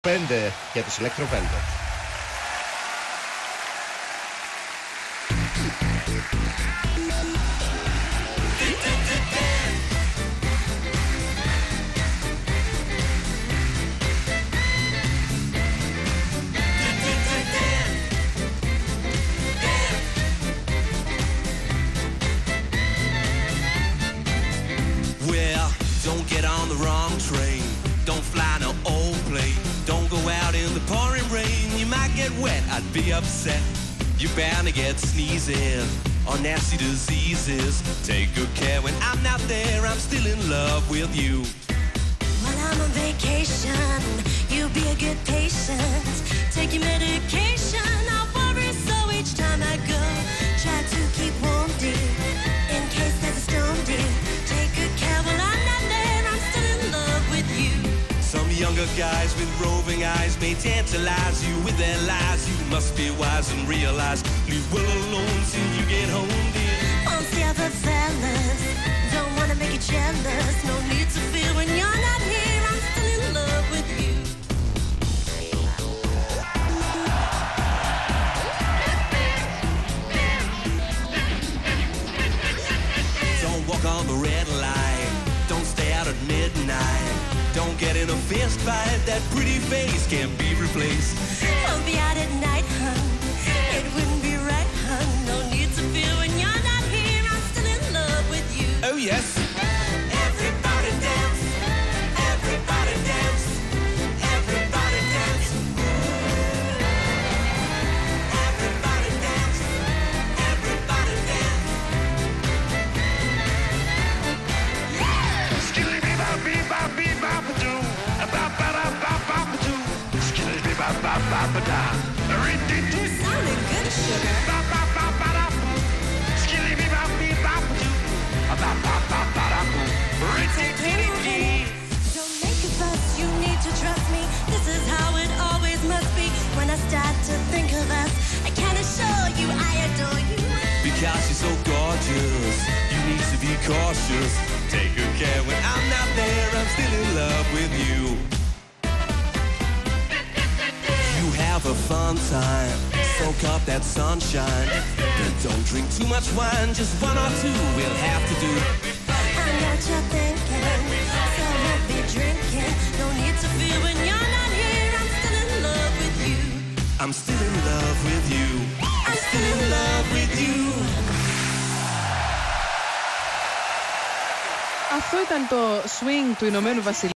5 για τους Electro Velvet. Don't get on the wrong train. Don't fly no old plane. Don't go out in the pouring rain. You might get wet, I'd be upset. You're bound to get sneezes or nasty diseases. Take good care when I'm not there. I'm still in love with you. While I'm on vacation, you'll be a good patient. Take your medication. I'll worry so each time I go. Try to keep warm, dear, in case there's a storm, dear. Take good care while I'm not there. I'm still in love with you. Some younger guys with roving eyes may tantalize you with their lies. You must be wise and realize. Leave well alone till you get home, dear. All the other fellas don't wanna make you jealous. No need to fear when you're not here. I'm still in love with you. Don't walk on the red light. Don't stay out at midnight. Don't get in a fist fight. That pretty face can't be replaced. I'll be out at night, hun. It wouldn't be right, hun. No need to fear when you're not here. I'm still in love with you. Oh yes. Everybody dance. Everybody dance. Everybody dance. Everybody dance. Everybody dance. Skilly bee bop bee bop bee bop a doo. A bop ba da bop bop a doo. Skilly bee bop bop bop a da. You're sounding good, sugar. Bop bop bop ba da boo. Skilly bee bop bee bop a doo. A bop bop bop ba da boo. Don't make a fuss, you need to trust me. This is how it always must be. When I start to think of us, I can assure you I adore you. Because you're so gorgeous, you need to be cautious. Take good care when I'm not there. I'm still in love with you. You have a fun time, soak up that sunshine. But don't drink too much wine, just one or two we'll have to do. I know what you're thinking, so won't be drinking. No need to fear when you're not here. I'm still in love with you. I'm still in love with you. I'm still in love with you. Αυτό ήταν το swing του Ηνωμένου Βασιλείου.